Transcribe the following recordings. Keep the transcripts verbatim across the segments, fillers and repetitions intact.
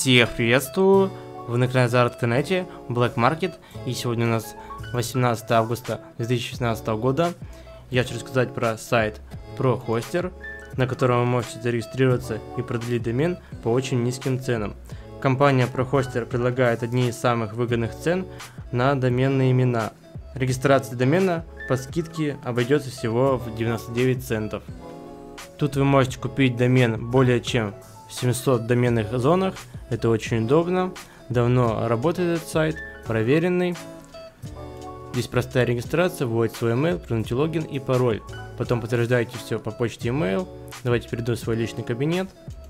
Всех приветствую! Вы на канале Заработка.нет, Black Market, и сегодня у нас восемнадцатое августа две тысячи шестнадцатого года. Я хочу рассказать про сайт ProHoster, на котором вы можете зарегистрироваться и продлить домен по очень низким ценам. Компания ProHoster предлагает одни из самых выгодных цен на доменные имена. Регистрация домена по скидке обойдется всего в девяносто девять центов. Тут вы можете купить домен более чем в семисот доменных зонах. Это очень удобно. Давно работает этот сайт, проверенный. Здесь простая регистрация, вводите свой email, придумайте логин и пароль. Потом подтверждаете все по почте email. Давайте перейду в свой личный кабинет.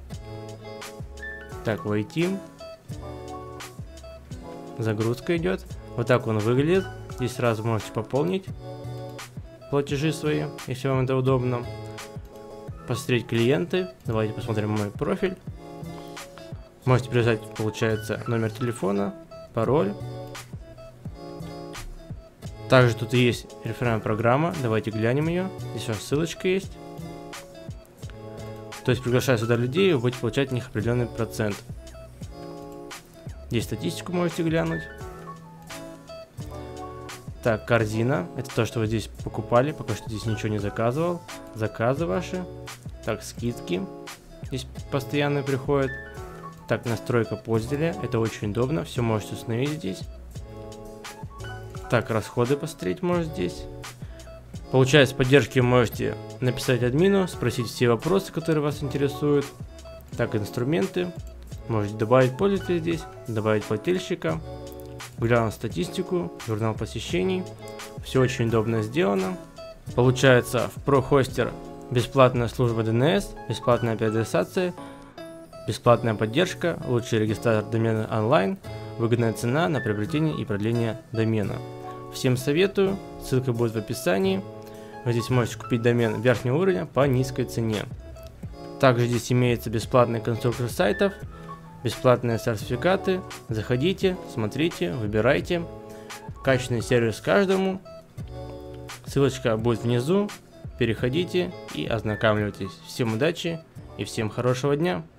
Так, войти. Загрузка идет. Вот так он выглядит. Здесь сразу можете пополнить платежи свои, если вам это удобно. Посмотреть клиенты. Давайте посмотрим мой профиль. Можете привязать, получается, номер телефона, пароль. Также тут и есть реферальная программа. Давайте глянем ее. Здесь у нас ссылочка есть. То есть, приглашая сюда людей, вы будете получать от них определенный процент. Здесь статистику можете глянуть. Так, корзина. Это то, что вы здесь покупали. Пока что здесь ничего не заказывал. Заказы ваши. Так, скидки. Здесь постоянно приходят. Так, настройка пользователя. Это очень удобно. Все можете установить здесь. Так, расходы посмотреть можно здесь. Получая с поддержки, можете написать админу, спросить все вопросы, которые вас интересуют. Так, инструменты. Можете добавить пользователя здесь, добавить плательщика. Глянуть статистику, журнал посещений. Все очень удобно сделано. Получается, в ProHoster бесплатная служба ди эн эс, бесплатная переадресация, бесплатная поддержка, лучший регистратор домена онлайн, выгодная цена на приобретение и продление домена. Всем советую, ссылка будет в описании. Вы здесь можете купить домен верхнего уровня по низкой цене. Также здесь имеется бесплатный конструктор сайтов, бесплатные сертификаты. Заходите, смотрите, выбирайте. Качественный сервис каждому. Ссылочка будет внизу. Переходите и ознакомьтесь. Всем удачи и всем хорошего дня!